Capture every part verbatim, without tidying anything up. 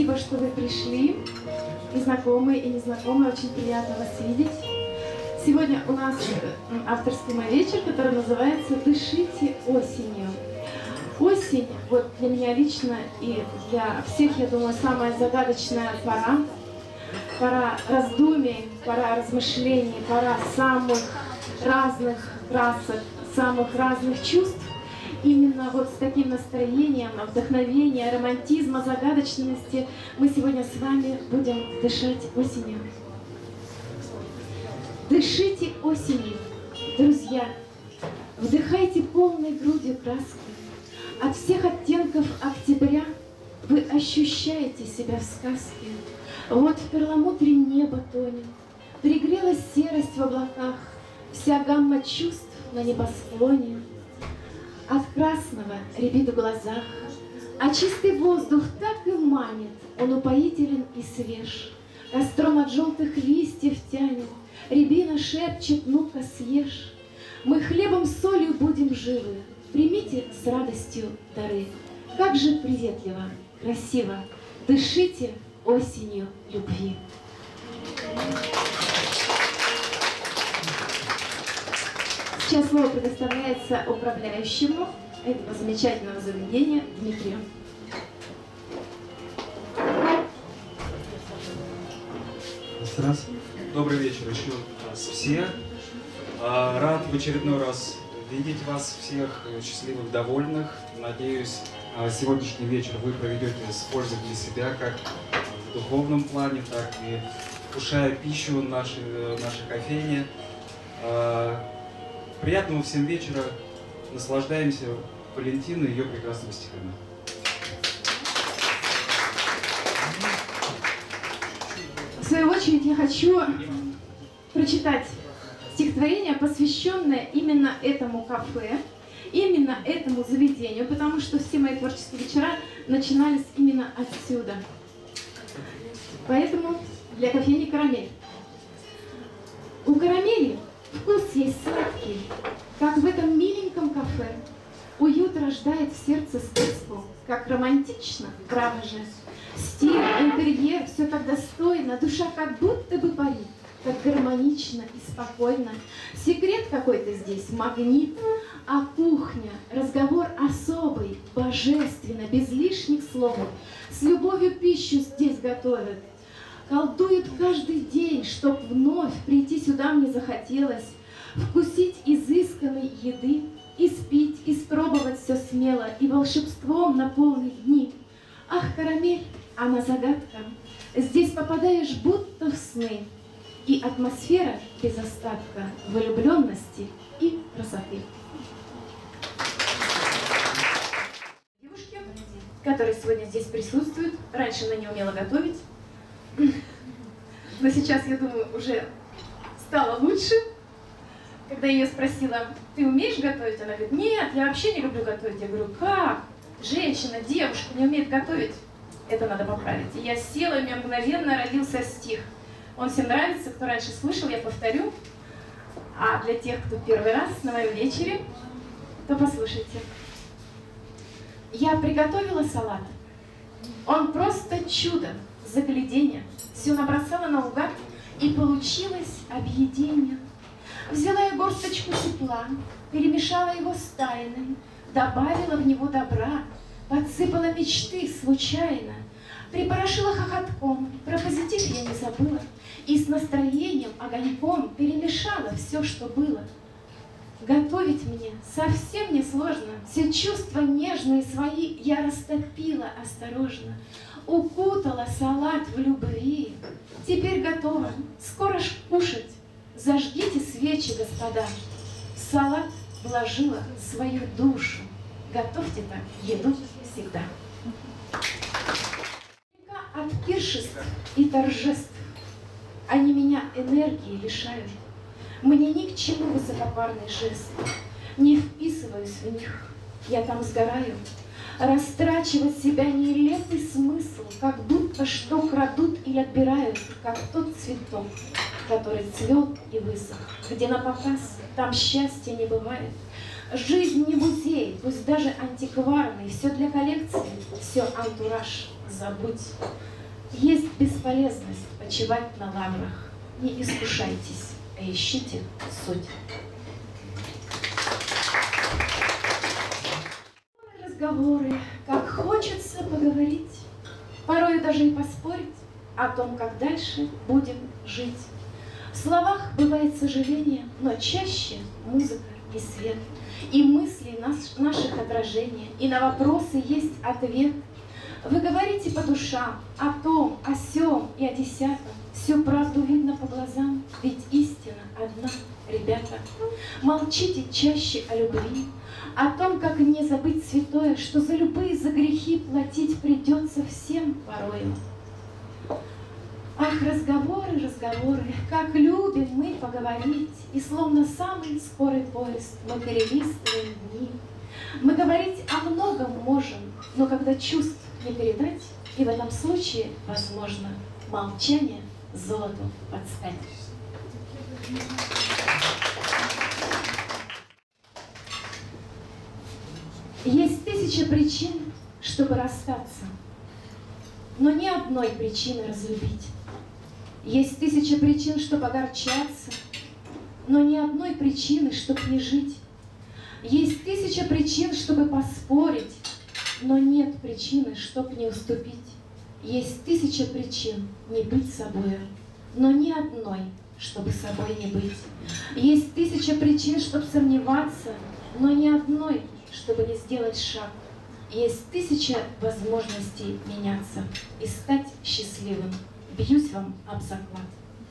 Спасибо, что вы пришли. И знакомые, и незнакомые, очень приятно вас видеть. Сегодня у нас авторский мой вечер, который называется «Дышите осенью». Осень, вот для меня лично и для всех, я думаю, самая загадочная пора. Пора раздумий, пора размышлений, пора самых разных красок, самых разных чувств. Именно вот с таким настроением, вдохновения, романтизма, загадочности мы сегодня с вами будем дышать осенью. Дышите осенью, друзья, вдыхайте полной грудью краски. От всех оттенков октября вы ощущаете себя в сказке. Вот в перламутре небо тонет, пригрелась серость в облаках, вся гамма чувств на небосклоне. От красного рябит в глазах, а чистый воздух так и манит, он упоителен и свеж. Костром от желтых листьев тянет, рябина шепчет: ну-ка съешь. Мы хлебом с солью будем живы, примите с радостью дары. Как же приветливо, красиво, дышите осенью любви. Сейчас слово предоставляется управляющему этого замечательного заведения Дмитрию. Раз. Добрый вечер еще раз всех. Рад в очередной раз видеть вас всех счастливых, довольных. Надеюсь, сегодняшний вечер вы проведете с пользой для себя, как в духовном плане, так и вкушая пищу нашей, нашей кофейни. Приятного всем вечера. Наслаждаемся Валентиной и ее прекрасными стихами. В свою очередь я хочу прочитать стихотворение, посвященное именно этому кафе, именно этому заведению, потому что все мои творческие вечера начинались именно отсюда. Поэтому для кофейни «Карамель». У «Карамели» вкус есть сладкий, как в этом миленьком кафе. Уют рождает в сердце сказку, как романтично, право же. Стиль, интерьер, все так достойно, душа как будто бы парит, как гармонично и спокойно. Секрет какой-то здесь, магнит, а кухня, разговор особый, божественно, без лишних слов. С любовью пищу здесь готовят. Колдуют каждый день, чтоб вновь прийти сюда мне захотелось, вкусить изысканной еды, испить, испробовать все смело и волшебством наполнить дни. Ах, карамель, она загадка, здесь попадаешь будто в сны, и атмосфера без остатка влюбленности и красоты. Девушки, которые сегодня здесь присутствуют, раньше она не умела готовить, но сейчас, я думаю, уже стало лучше. Когда я ее спросила: ты умеешь готовить? Она говорит: нет, я вообще не люблю готовить. Я говорю: как? Женщина, девушка не умеет готовить? Это надо поправить. И я села, и у меня мгновенно родился стих. Он всем нравится, кто раньше слышал, я повторю. А для тех, кто первый раз на моем вечере, то послушайте. Я приготовила салат. Он просто чудо, загляденье. Все набросала наугад, и получилось объедение. Взяла я горсточку тепла, перемешала его с тайной, добавила в него добра, подсыпала мечты случайно, припорошила хохотком, про позитив я не забыла, и с настроением, огоньком перемешала все, что было. Готовить мне совсем не сложно, все чувства нежные свои я растопила осторожно, укутала салат в любви. Теперь готово, скоро ж кушать. Зажгите свечи, господа. В салат вложила свою душу. Готовьте так еду всегда. От пиршеств и торжеств они меня энергии лишают. Мне ни к чему высокопарный жест. Не вписываюсь в них, я там сгораю. Растрачивать себя нелепый смысл, как будто что крадут или отбирают, как тот цветок, который цвет и высох, где на показ там счастья не бывает. Жизнь не музей, пусть даже антикварный, все для коллекции, все антураж, забудь. Есть бесполезность почивать на лаврах, не искушайтесь, а ищите суть. Разговоры, как хочется поговорить, порой даже и поспорить о том, как дальше будем жить. В словах бывает сожаление, но чаще музыка и свет, и мысли наш, наших отражения, и на вопросы есть ответ. Вы говорите по душам о том, о сём и о десятом, всю правду видно по глазам, ведь истина одна, ребята. Молчите чаще о любви, о том, как не забыть святое, что за любые за грехи платить придется всем порою. Ах, разговоры, разговоры, как любим мы поговорить, и словно самый скорый поезд мы перелистываем дни. Мы говорить о многом можем, но когда чувств не передать, и в этом случае, возможно, молчание золоту подстать. Есть тысяча причин, чтобы расстаться, но ни одной причины разлюбить. Есть тысяча причин, чтобы огорчаться, но ни одной причины, чтобы не жить. Есть тысяча причин, чтобы поспорить, но нет причины, чтобы не уступить. Есть тысяча причин не быть собой, но ни одной, чтобы собой не быть. Есть тысяча причин, чтобы сомневаться, но ни одной, чтобы не сделать шаг. Есть тысяча возможностей меняться и стать счастливым. Бьюсь вам об заклад.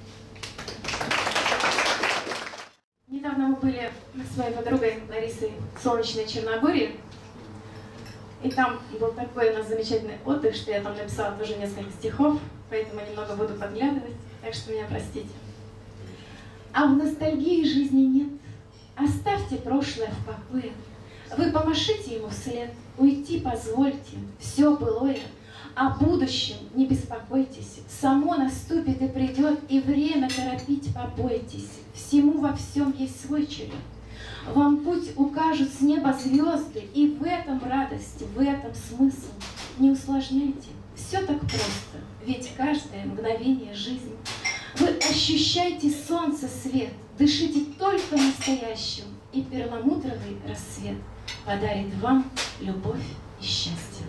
Недавно мы были с моей подругой Ларисой в солнечной Черногории. И там был такой у нас замечательный отдых, что я там написала тоже несколько стихов, поэтому немного буду подглядывать, так что меня простите. А в ностальгии жизни нет. Оставьте прошлое в покое. Вы помашите ему вслед, уйти позвольте, все былое. О будущем не беспокойтесь, само наступит и придет, и время торопить побойтесь. Всему во всем есть свой черед. Вам путь укажут с неба звезды, и в этом радость, в этом смысл. Не усложняйте, все так просто, ведь каждое мгновение жизни. Вы ощущаете солнце свет, дышите только настоящим, и перламутровый рассвет подарит вам любовь и счастье.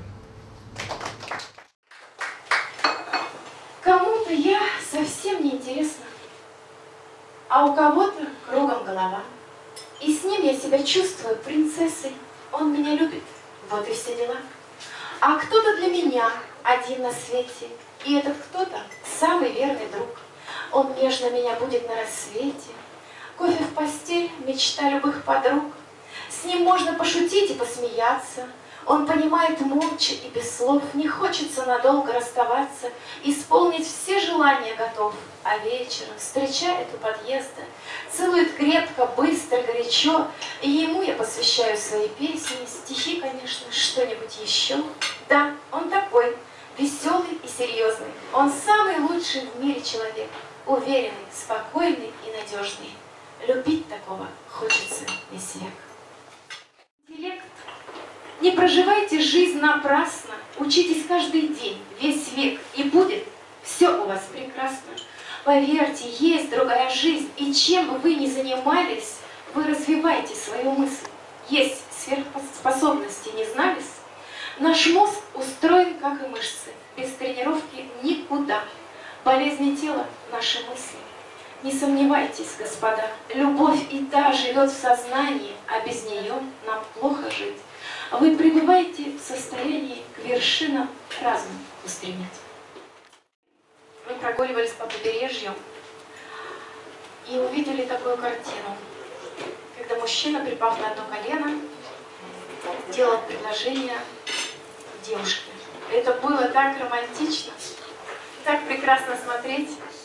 Кому-то я совсем не интересна, а у кого-то кругом голова. И с ним я себя чувствую принцессой, он меня любит, вот и все дела. А кто-то для меня один на свете, и этот кто-то самый верный друг. Он нежно меня будет на рассвете, кофе в постель, мечта любых подруг. С ним можно пошутить и посмеяться. Он понимает молча и без слов, не хочется надолго расставаться, исполнить все желания готов, а вечером встречает у подъезда, целует крепко, быстро, горячо, и ему я посвящаю свои песни, стихи, конечно, что-нибудь еще. Да, он такой, веселый и серьезный, он самый лучший в мире человек, уверенный, спокойный и надежный. Любить такого хочется весь век. Интеллект. Не проживайте жизнь напрасно, учитесь каждый день, весь век, и будет все у вас прекрасно. Поверьте, есть другая жизнь, и чем бы вы ни занимались, вы развиваете свою мысль. Есть сверхспособности, не знались? Наш мозг устроен, как и мышцы, без тренировки никуда. Болезни тела — наши мысли. Не сомневайтесь, господа, любовь и та живет в сознании, а без нее нам плохо жить. Вы пребываете в состоянии к вершинам разум устремить. Мы прогуливались по побережью и увидели такую картину, когда мужчина, припав на одно колено, делал предложение девушке. Это было так романтично, так прекрасно смотреть.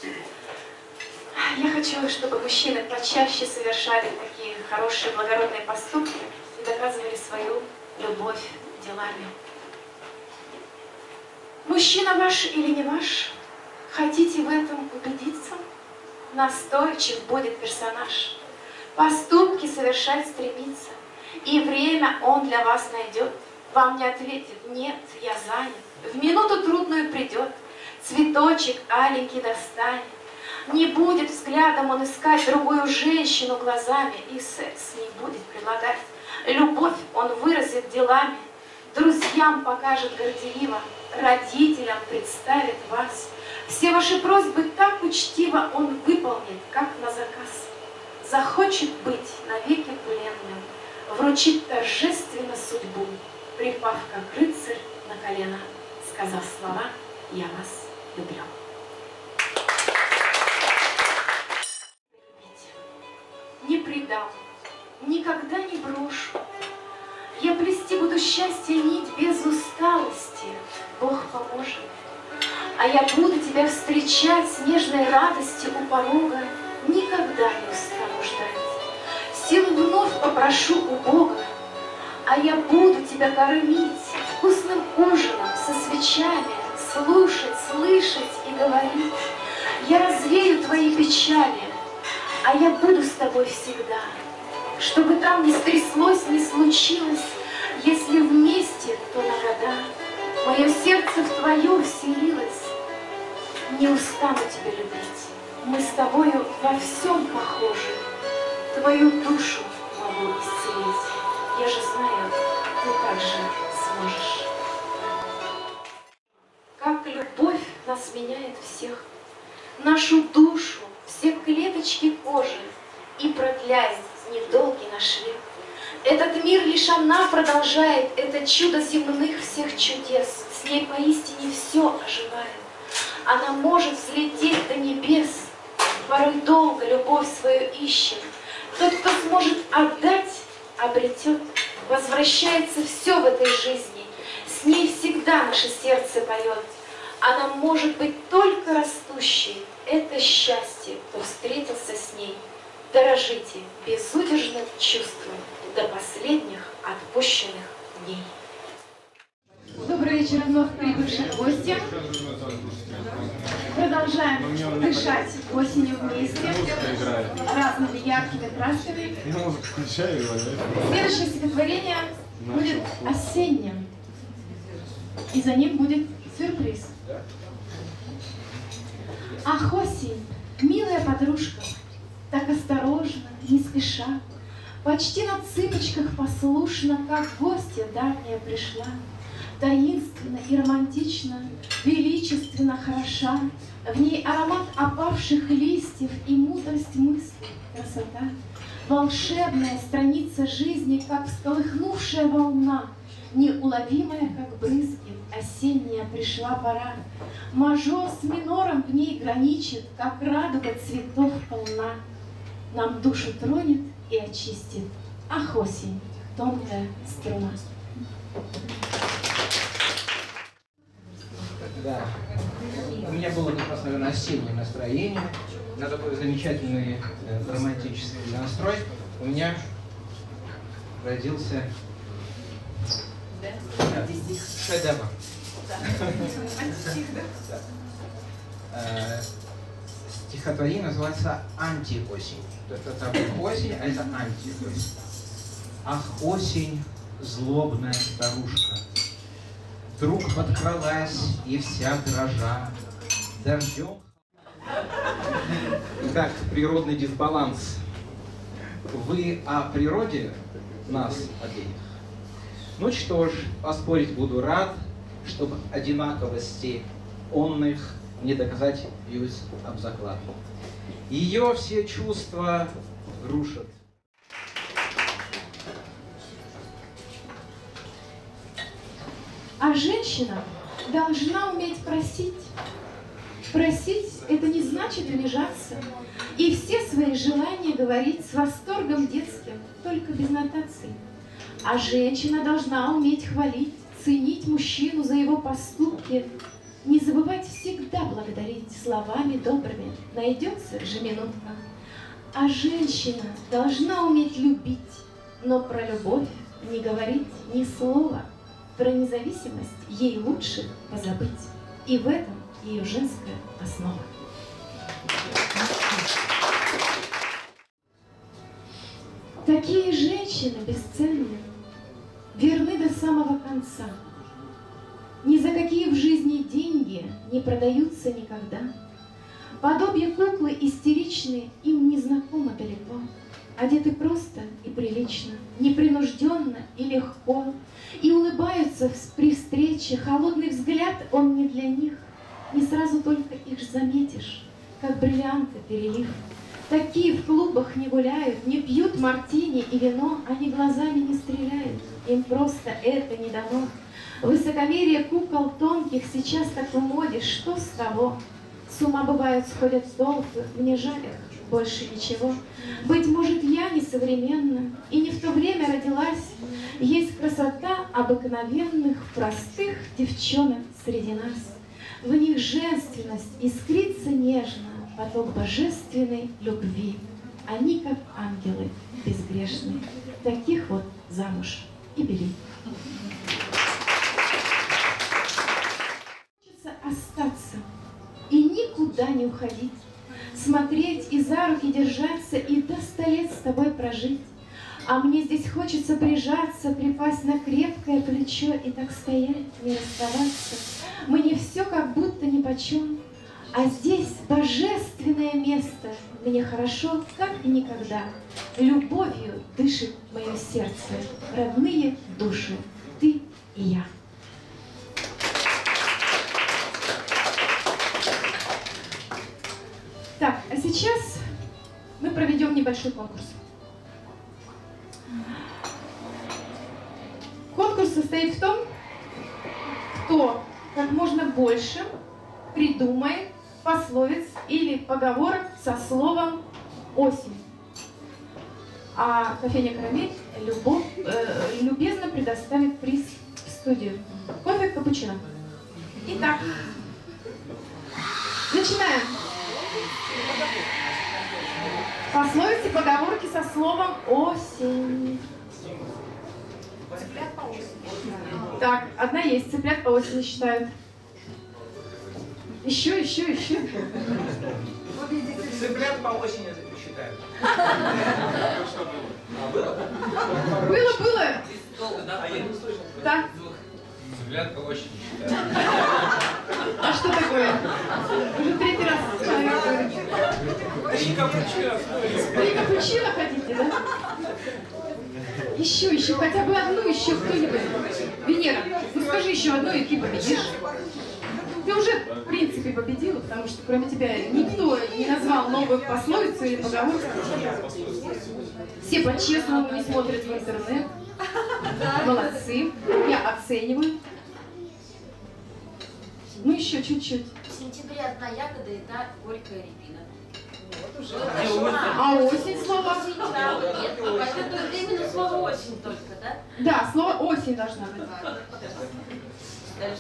Я хочу, чтобы мужчины почаще совершали такие хорошие, благородные поступки и доказывали свою любовь делами. Мужчина ваш или не ваш, хотите в этом убедиться? Настойчив будет персонаж, поступки совершать стремится, И время он для вас найдет. Вам не ответит: нет, я занят. В минуту трудную придет, цветочек аленький достанет. Не будет взглядом он искать другую женщину глазами, и секс не будет предлагать. Любовь он выразит делами, друзьям покажет горделиво, родителям представит вас. Все ваши просьбы так учтиво он выполнит, как на заказ. Захочет быть навеки пленным, вручит торжественно судьбу, припав как рыцарь на колено, сказав слова: «Я вас люблю». Не предам, никогда не брошу. Я плести буду счастье нить без усталости, Бог поможет. А я буду тебя встречать с нежной радостью у порога, никогда не устану ждать. Силы вновь попрошу у Бога, а я буду тебя кормить вкусным ужином со свечами, слушать, слышать и говорить. Я развею твои печали, а я буду с тобой всегда. Чтобы там не стряслось, не случилось, если вместе, то на года. Мое сердце в твое вселилось. Не устану тебя любить. Мы с тобою во всем похожи. Твою душу могу исцелить. Я же знаю, ты так же сможешь. Как любовь нас меняет всех, нашу душу, все клеточки кожи, и продляет недолгий наш век. Этот мир лишь она продолжает, это чудо земных всех чудес. С ней поистине все оживает. Она может взлететь до небес, порой долго любовь свою ищет. Тот, кто сможет отдать, обретет. Возвращается все в этой жизни, с ней всегда наше сердце поет. Она может быть только растущей, это счастье, кто встретился с ней. Дорожите безудержным чувством до последних отпущенных дней. Добрый вечер, вновь прибывшие гости. Продолжаем дышать осенью вместе разными яркими красками. Следующее стихотворение будет осенним, и за ним будет сюрприз. Ах, осень, милая подружка, так осторожно, не спеша, почти на цыпочках послушно, как гостья дальняя пришла. Таинственно и романтично, величественно хороша, в ней аромат опавших листьев и мудрость мысли, красота. Волшебная страница жизни, как всколыхнувшая волна, неуловимая, как брызги, осенняя пришла пора. Мажор с минором в ней граничит, как радуга цветов полна. Нам душу тронет и очистит, ах, осень, тонкая струна. Да. У меня было как раз, наверное, осеннее настроение, на такой замечательный э, романтический настрой. У меня родился да. Да, шедевр. Да. Да. Э, стихотворение называется «Антиосень». Это там осень, а это антиосень. Ах, осень, злобная старушка, вдруг подкралась и вся дрожа дождем. Итак, природный дисбаланс. Вы о природе нас обеих? Ну что ж, поспорить буду рад, чтобы одинаковости онных не доказать бьюсь об заклад. Ее все чувства рушат. А женщина должна уметь просить. Просить – это не значит унижаться. И все свои желания говорить с восторгом детским, только без нотаций. А женщина должна уметь хвалить, ценить мужчину за его поступки, не забывать всегда благодарить словами добрыми. Найдется же минутка. А женщина должна уметь любить, но про любовь не говорить ни слова. Про независимость ей лучше позабыть. И в этом ее женская основа. Такие женщины бесценны, верны до самого конца. Ни за какие в жизни деньги не продаются никогда. Подобие куклы истеричные им незнакомо далеко. Одеты просто и прилично, непринужденно и легко, и улыбаются при встрече. Холодный взгляд, он не для них. Не сразу только их заметишь, как бриллианты перелив. Такие в клубах не гуляют, не пьют мартини и вино, они глазами не стреляют, им просто это не дано. Высокомерие кукол тонких сейчас так в моде, что с того? С ума бывают, сходят толпы, мне жаль их, больше ничего. Быть может, я несовременна и не в то время родилась. Есть красота обыкновенных, простых девчонок среди нас. В них женственность искрится нежно, поток божественной любви. Они, как ангелы безгрешные, таких вот замуж и бери. Хочется остаться и никуда не уходить, смотреть и за руки держаться, и до ста лет с тобой прожить. А мне здесь хочется прижаться, припасть на крепкое плечо и так стоять, не расставаться. Мне все как будто нипочем, а здесь божественное место. Мне хорошо, как и никогда. Любовью дышит мое сердце, родные души, ты и я. Так, а сейчас мы проведем небольшой конкурс. Конкурс состоит в том, кто как можно больше придумает пословиц или поговорок со словом «осень». А кофейня «Карамель» любовь, э, любезно предоставит приз в студию. Кофе капучино. Итак, начинаем. Пословицы, поговорки со словом «осень». Цыплят по осени. Так, одна есть, цыплят по осени считают. Еще, еще, еще. Цыплят по осени считают. Было, было. А я не слышал. Так. Цыплят по осени считают. А что такое? Уже третий раз человек говорит. Три капучино. Три капучино хотите, да? Еще, еще, хотя бы одну еще кто-нибудь. Венера, ну скажи еще одну, и ты победишь. Ты уже, в принципе, победила, потому что кроме тебя никто не назвал новую пословицу или поговорку. Все по-честному не смотрят в интернет. Молодцы. Я оцениваю. Ну еще чуть-чуть. В сентябре одна ягода и та горькая рябина. Вот уже. А осень слово? Нет, это именно слово осень только, да? Да, слово осень должна быть. Дальше.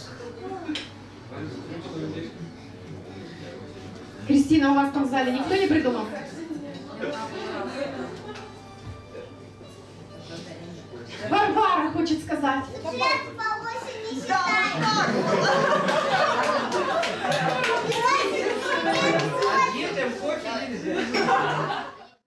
Кристина, у вас там в зале никто не придумал? Варвара хочет сказать. Детям кофе нельзя.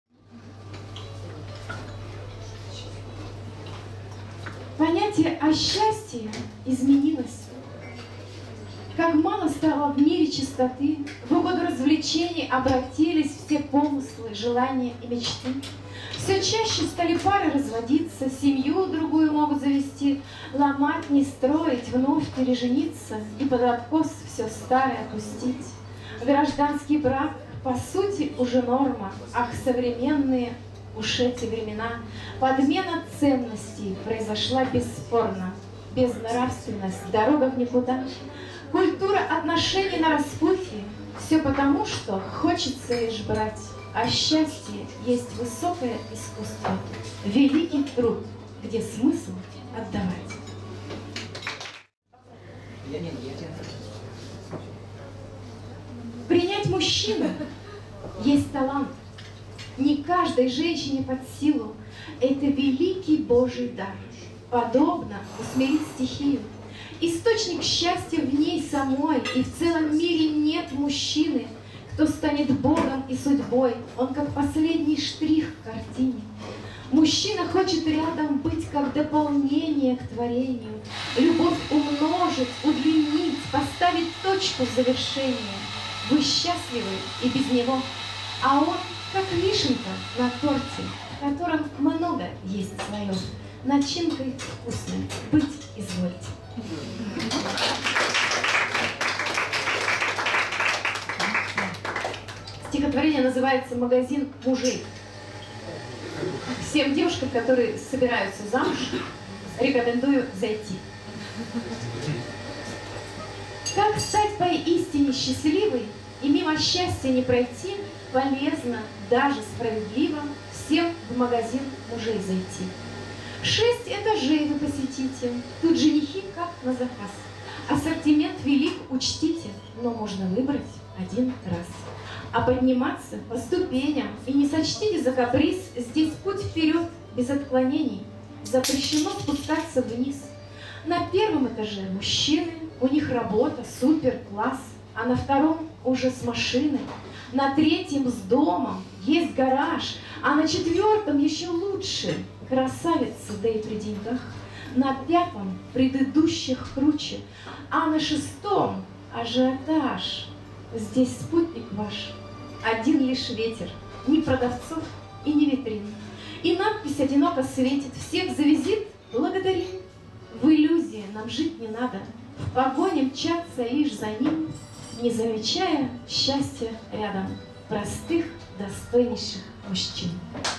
Понятие о счастье изменилось. Как мало стало в мире чистоты, в угоду развлечений обратились все помыслы, желания и мечты. Все чаще стали пары разводиться, семью другую могут завести, ломать, не строить, вновь пережениться и под откос все старое опустить. Гражданский брак, по сути, уже норма, ах, современные уж эти времена. Подмена ценностей произошла бесспорно, безнравственность в дорогах никуда. Культура отношений на распутье, все потому, что хочется лишь брать, а счастье есть высокое искусство, великий труд, где смысл отдавать. Принять мужчину есть талант. Не каждой женщине под силу. Это великий Божий дар. Подобно усмирить стихию. Источник счастья в ней самой, и в целом мире нет мужчины, кто станет Богом и судьбой. Он как последний штрих в картине. Мужчина хочет рядом быть как дополнение к творению, любовь умножить, удлинить, поставить точку в завершении. Вы счастливы и без него, а он как вишенка на торте, в котором много есть свое. Начинкой вкусной быть извольте. Стихотворение называется «Магазин мужей». Всем девушкам, которые собираются замуж, рекомендую зайти. Как стать поистине счастливой и мимо счастья не пройти, полезно, даже справедливо, всем в магазин мужей зайти. Шесть этажей вы посетите, тут женихи как на заказ. Ассортимент велик, учтите, но можно выбрать один раз. А подниматься по ступеням и не сочтите за каприз, здесь путь вперед без отклонений. Запрещено спускаться вниз. На первом этаже мужчины, у них работа, супер, класс, а на втором уже с машиной. На третьем с домом, есть гараж, а на четвертом еще лучше. Красавица, да и при деньгах. На пятом предыдущих круче, а на шестом ажиотаж. Здесь спутник ваш, один лишь ветер, ни продавцов и ни витрин. И надпись одиноко светит, всех за визит благодарим. В иллюзии нам жить не надо, в погоне мчаться лишь за ним, не замечая счастья рядом простых, достойнейших мужчин.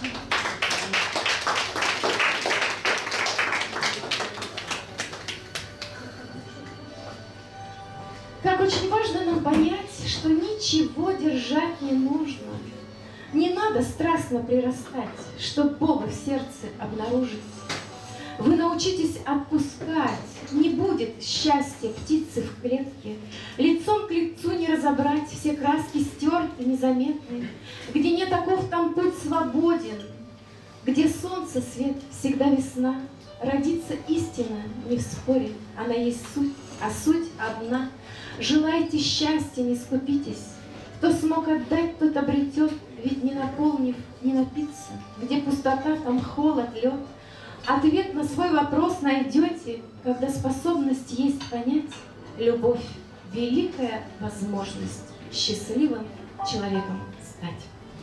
Как очень важно нам понять, что ничего держать не нужно. Не надо страстно прирастать, чтоб Бога в сердце обнаружить. Вы научитесь отпускать, не будет счастья птицы в клетке. Лицом к лицу не разобрать, все краски стерты, незаметны. Где нет оков, там путь свободен. Где солнце свет, всегда весна. Родится истина не в споре, она есть суть, а суть одна. Желайте счастья, не скупитесь. Кто смог отдать, тот обретет, ведь не наполнив, не напиться. Где пустота, там холод, лед. Ответ на свой вопрос найдете, когда способность есть понять. Любовь — великая возможность счастливым человеком стать.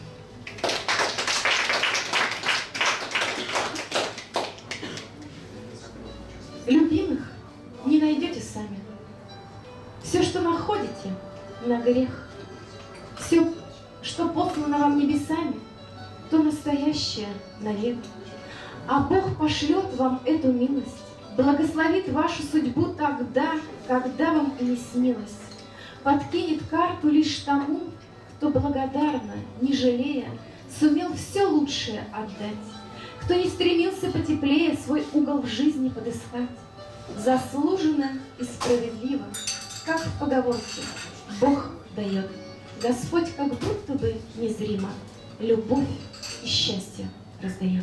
Любимых не найдете сами. Все, что находите, на грех. Все, что послано вам небесами, то настоящее навек. А Бог пошлет вам эту милость, благословит вашу судьбу тогда, когда вам и не снилось. Подкинет карту лишь тому, кто благодарно, не жалея, сумел все лучшее отдать, кто не стремился потеплее свой угол в жизни подыскать. Заслуженно и справедливо, как в поговорке, Бог дает. Господь как будто бы незримо любовь и счастье раздает.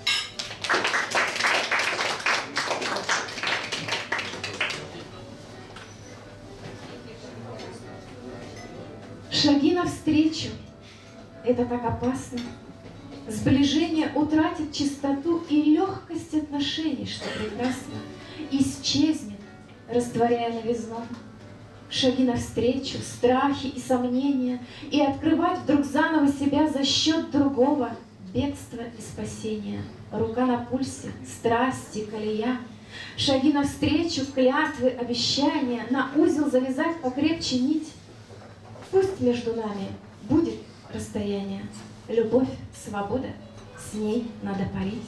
Шаги навстречу — это так опасно. Сближение утратит чистоту и легкость отношений, что прекрасно, исчезнет, растворяя новизну. Шаги навстречу, страхи и сомнения, и открывать вдруг заново себя за счет другого, бегство и спасение. Рука на пульсе, страсти, колея. Шаги навстречу, клятвы, обещания, на узел завязать покрепче нить. Пусть между нами будет расстояние, любовь, свобода, с ней надо парить.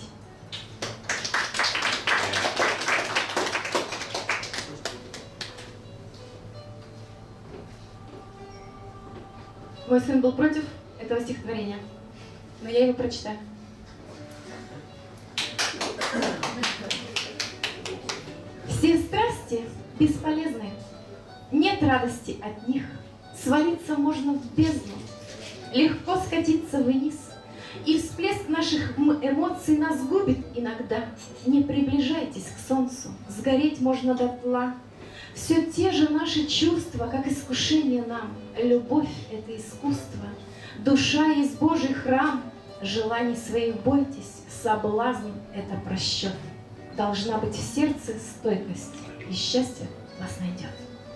Мой сын был против этого стихотворения, но я его прочитаю. Все страсти бесполезны, нет радости от них. Свалиться можно в бездну, легко скатиться вниз. И всплеск наших эмоций нас губит иногда. Не приближайтесь к солнцу, сгореть можно дотла. Все те же наши чувства, как искушение нам. Любовь — это искусство, душа есть Божий храм. Желаний своих бойтесь, соблазн — это просчет. Должна быть в сердце стойкость, и счастье вас найдет.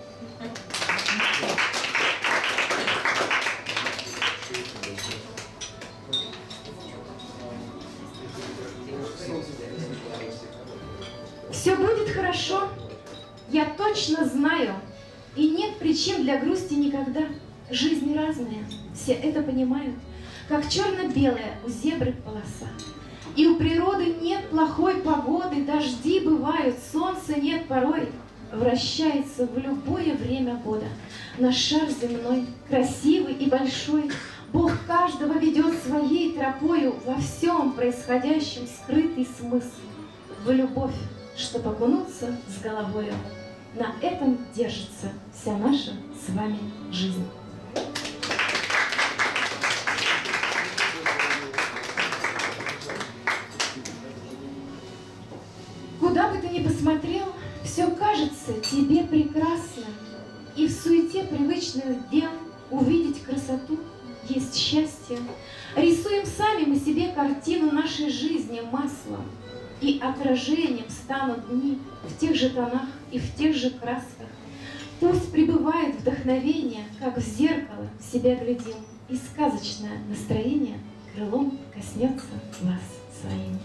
Все будет хорошо, я точно знаю, и нет причин для грусти никогда. Жизнь разная, все это понимают, как черно-белая у зебры полоса. И у природы нет плохой погоды, дожди бывают, солнца нет порой. Вращается в любое время года наш шар земной, красивый и большой. Бог каждого ведет своей тропою, во всем происходящем скрытый смысл. В любовь, чтоб окунуться с головою, на этом держится вся наша с вами жизнь. Куда бы ты ни посмотрел, все кажется тебе прекрасно, и в суете привычных дел увидеть красоту есть счастье. Рисуем сами мы себе картину нашей жизни маслом, и отражением станут дни в тех же тонах и в тех же красках. Пусть пребывает вдохновение, как в зеркало в себя глядим, и сказочное настроение крылом коснется глаз своим.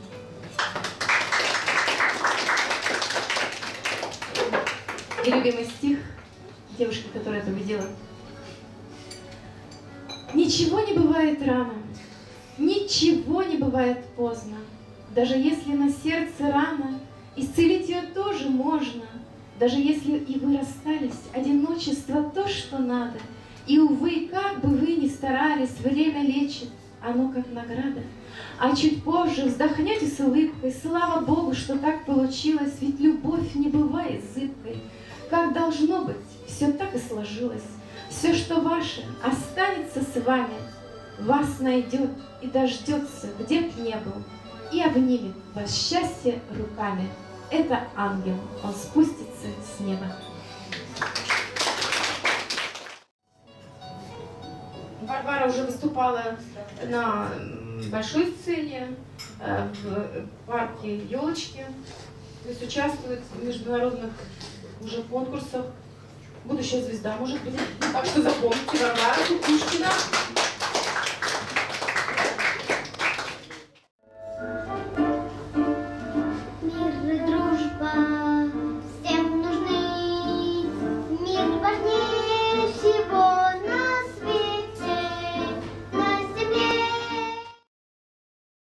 И любимый стих девушки, которая это увидела. Ничего не бывает рано, ничего не бывает поздно. Даже если на сердце рана, исцелить ее тоже можно. Даже если и вы расстались, одиночество то, что надо. И, увы, как бы вы ни старались, время лечит, оно как награда. А чуть позже вздохнете с улыбкой, слава Богу, что так получилось, ведь любовь не бывает зыбкой. Как должно быть, все так и сложилось. Все, что ваше, останется с вами, вас найдет и дождется, где б не был, и обнимет вас счастье руками. Это ангел, он спустится с неба. Варвара уже выступала на большой сцене, в парке «Елочки», то есть участвует в международных уже конкурсах. Будущая звезда, может быть. Так что запомните, Варвара Кукушкина.